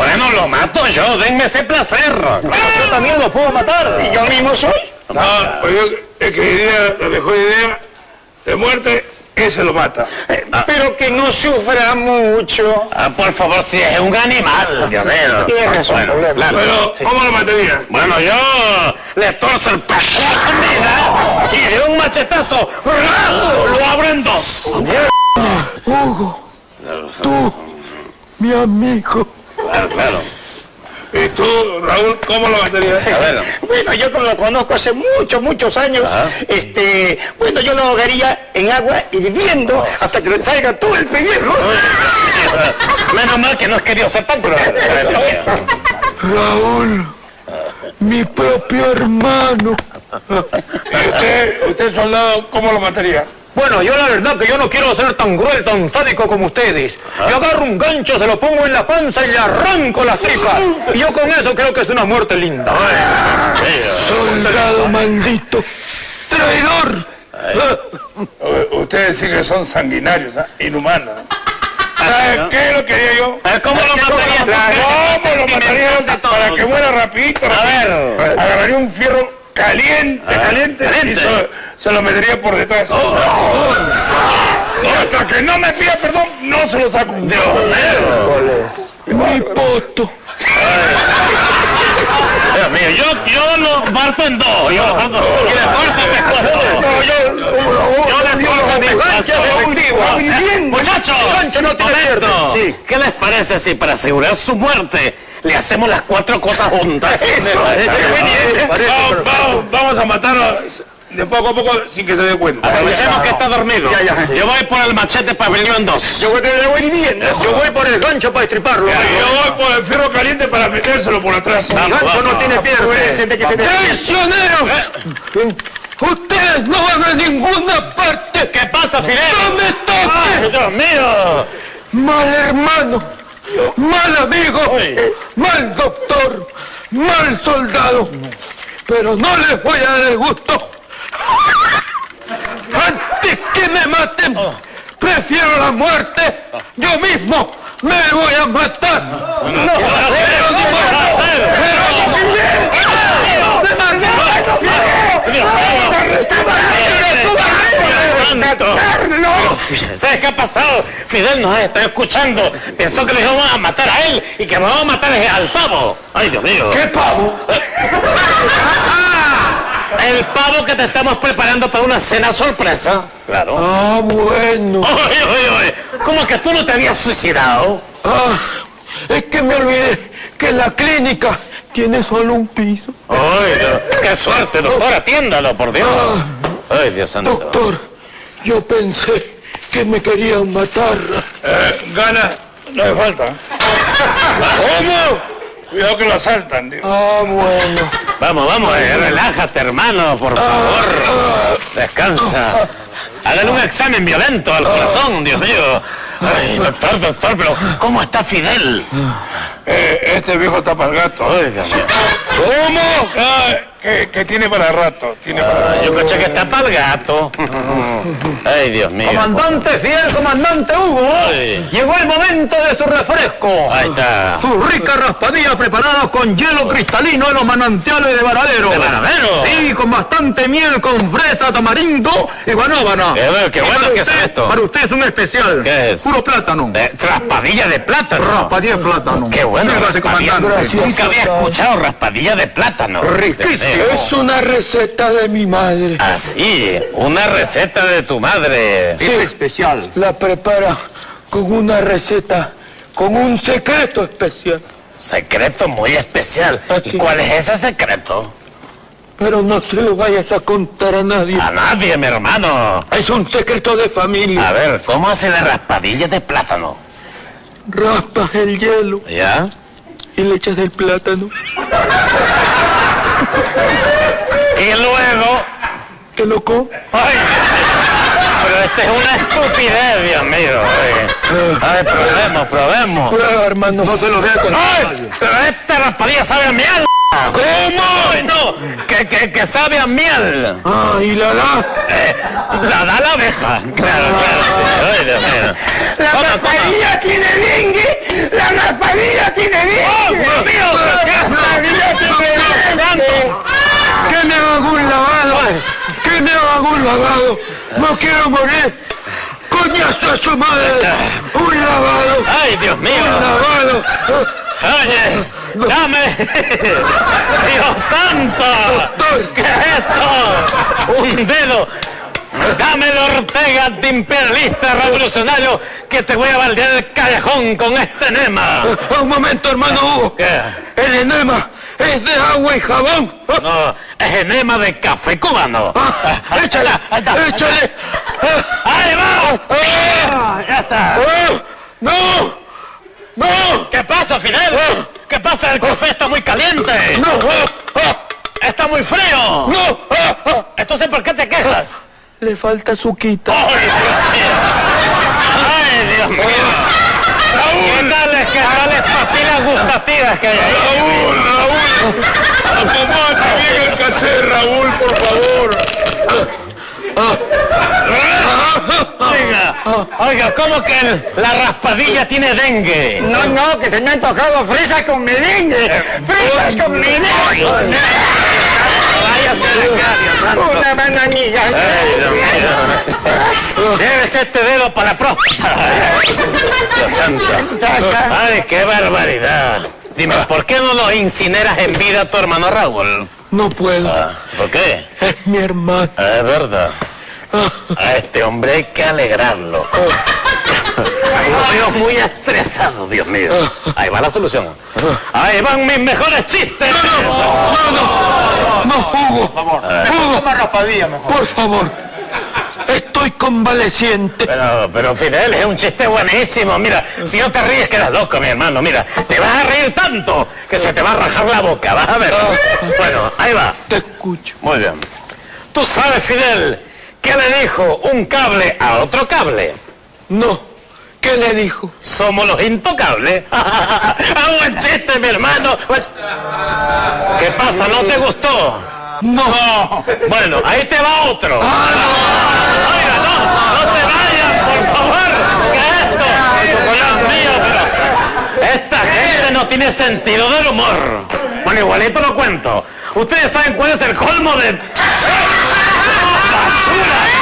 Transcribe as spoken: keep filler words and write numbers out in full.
Bueno, lo mato yo, denme ese placer. Claro, yo también lo puedo matar. ¿Y yo mismo soy? No, pues yo es que diría la mejor idea de muerte, ese lo mata. Eh, ah. Pero que no sufra mucho. Ah, por favor, si es un animal, Dios mío. Tienes razón, bueno, problema. Claro. Pero, sí. ¿Cómo lo mataría? Bueno, yo le torzo el pescuezo y de un machetazo lo abro en dos. Hugo, tú, mi amigo. Claro, claro. ¿Y tú, Raúl, cómo lo matarías? A ver. Bueno, yo como lo conozco hace muchos, muchos años, ¿ah? este, bueno, yo lo ahogaría en agua hirviendo oh. hasta que le salga todo el pellejo. Menos mal que no has querido ser tan cruel. Raúl, mi propio hermano. ¿Y usted, usted, soldado, cómo lo mataría? Bueno, yo la verdad que yo no quiero ser tan cruel, tan sádico como ustedes. ¿Ah? Yo agarro un gancho, se lo pongo en la panza y le arranco las tripas. Y yo con eso creo que es una muerte linda. Soldado maldito, traidor. Ustedes sí que son sanguinarios, ¿eh? Inhumanos. ¿Sabes qué es lo que haría yo? ¿Cómo lo mataría? ¿Cómo lo mataría? Para que muera rapidito, rapidito. A ver. Agarraría un fierro caliente, ah, caliente, caliente, y se, se lo metería por detrás. Oh, oh, oh. Y hasta que no me pida perdón, no se lo saco. Dios mío. Mi poto. Dios mío, yo, yo lo parto en dos. Yo lo parto en dos. Y le torzo el pescuezo. No, yo... Yo le torzo el pescuezo. Muchachos, sí. ¿Qué les parece si para asegurar su muerte le hacemos las cuatro cosas juntas? Eso. Vamos, vamos, vamos a matarlo de poco a poco sin que se dé cuenta. Aprovechemos que está dormido. Ya, ya. Yo voy por el machete para abrirlo en dos. Yo voy, voy viendo. Yo voy por el gancho para estriparlo. Ya, yo voy por el fierro caliente para metérselo por atrás. El gancho vamos, no tiene piernas. ¡Traicioneros! ¿Eh? Ustedes no van a ninguna parte. ¿Qué pasa, Fidel? ¡No me toquen! ¡Dios mío! Mal hermano, mal amigo, Uy. mal doctor, mal soldado. Pero no les voy a dar el gusto. Antes que me maten, oh. prefiero la muerte. Yo mismo me voy a matar. No, no, no, ¿Sabes qué ha pasado? Fidel nos está escuchando. Pensó que le íbamos a matar a él y que me vamos a matar al pavo. Ay, Dios mío. ¿Qué pavo? El pavo que te estamos preparando para una cena sorpresa. Claro. Ah, bueno. Oye, oye, oye. ¿Cómo que tú no te habías suicidado? Ah, es que me olvidé que la clínica tiene solo un piso. Ay, qué suerte, doctor. Atiéndalo, por Dios. Ah, Ay, Dios santo. Doctor, yo pensé que me querían matar. Eh, gana, no hace falta. ¿Cómo? Cuidado que lo asaltan, digo. Ah, bueno. Vamos, vamos, eh, relájate, hermano, por favor. Descansa. Hágale un examen violento al corazón, Dios mío. Ay, doctor, doctor, pero ¿cómo está Fidel? Eh, este viejo está para el gato. Ay, Dios mío. ¿Cómo? Ah, que, que tiene para rato, tiene para rato. Yo escuché que está para el gato. Ay, Dios mío. Comandante Fidel, comandante Hugo. Ay. Llegó el momento de su refresco. Ahí está. Su rica raspadilla preparada con hielo cristalino en los manantiales de Varadero. ¿De Varadero? Sí, con bastante miel, con fresa, tamarindo y guanábana. Qué bueno, qué bueno que es esto. Para usted es un especial. ¿Qué es? Puro plátano. De, raspadilla de plátano. Raspadilla de plátano. Qué bueno. Comandante. Nunca había escuchado raspadilla de plátano. Riquísimo. Es una receta de mi madre. Ah, sí, una receta de tu madre. Sí, especial. La prepara con una receta, con un secreto especial. Secreto muy especial. Así. ¿Y cuál es ese secreto? Pero no se lo vayas a contar a nadie. A nadie, mi hermano. Es un secreto de familia. A ver, ¿cómo hace la raspadilla de plátano? Raspas el hielo. ¿Ya? Y le echas el plátano. Y luego... ¿Te lo comes? ¡Ay! Pero esta es una estupidez, Dios mío. Ay, Ay probemos, probemos. Prueba, hermano. No se lo vea con... ¡Ay! Pero esta raspadilla sabe a miel. ¿Cómo? ¡Ay, no! Que, que, que sabe a miel. Ah, ¿y la da? Eh, la da la abeja. Claro, claro, sí. Ay, Dios mío. La raspadilla tiene dengue. La raspadilla tiene dengue. no quiero morir. ¡Coñazo a su madre! ¡Un lavado! ¡Ay, Dios mío! ¡Un lavado! ¡Oye! ¡Dame! ¡Dios santo! Doctor. ¿Qué es esto? ¡Un dedo! ¡Dame el Ortega antiimperialista revolucionario que te voy a baldear el callejón con este enema! Un momento, hermano Hugo. ¿Qué? El enema es de agua y jabón. No, es enema de café cubano. Ah, échale, Ahí está, échale. ¡Ahí va! Ah, ¡Ya está! Ah, ¡No! ¡No! ¿Qué pasa, Fidel? ¿Qué pasa? El café está muy caliente. ¡No! Ah, Está muy frío. ¡No! Ah, ah. Entonces, ¿por qué te quejas? Le falta suquita. ¡Ay, Dios mío! ¡Ay, Dios mío! ¿Qué tales, qué tales papilas gustativas que hay ahí? Raúl, Raúl. Acomódate bien el cassette, Raúl, por favor. Oiga, oiga, ¿cómo que el- la raspadilla tiene dengue? No, no, que se me ha antojado fresas con merengue. Fresas con merengue. Váyase a la cara, Dios santo. Una bananilla. Ay, Dios mío. Llévese este dedo para la próstata. Dios santo. Ay, qué barbaridad. Dime, ¿por qué no lo incineras en vida a tu hermano Raúl? No puedo. Ah, ¿por qué? Es mi hermano. Ah, es verdad. A este hombre hay que alegrarlo. Lo veo muy estresado, Dios mío. Ahí va la solución. Ahí van mis mejores chistes. No, Hugo. Por favor. Hugo. Toma raspadilla mejor. Por favor. Estoy convaleciente. Pero, pero Fidel, es un chiste buenísimo. Mira, si no te ríes quedas loco, mi hermano. Mira, te vas a reír tanto que se te va a rajar la boca. Vas a ver. Bueno, ahí va. Te escucho. Muy bien. Tú sabes, Fidel, ¿qué le dijo un cable a otro cable? No. ¿Qué le dijo? Somos los intocables. ¡Ah, buen chiste, mi hermano! ¿Qué pasa? ¿No te gustó? No. Bueno, ahí te va otro. Oiga, no, no se vayan, por favor. ¿Qué es esto? Dios mío, pero esta gente no tiene sentido del humor. Bueno, igualito lo cuento. ¿Ustedes saben cuál es el colmo de basura?